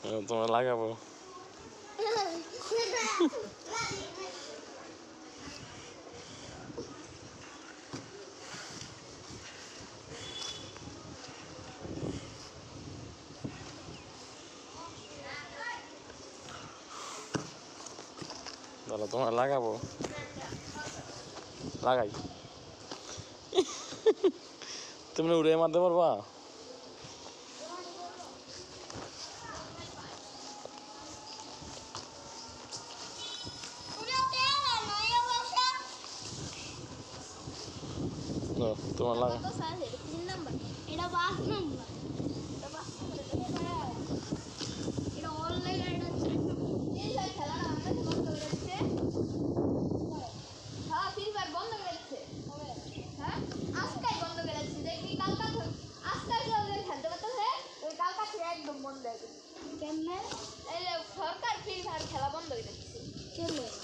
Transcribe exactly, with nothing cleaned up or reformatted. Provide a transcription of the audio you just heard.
তোমার লাগাবো দাদা তোমার লাগাবো লাগাই তুমি উড়ে মারতে পারবা তোমার লাগা একদম বন্ধ হয়ে গেছে। সরকার ফ্রি ফায়ার খেলা বন্ধ হয়ে যাচ্ছে।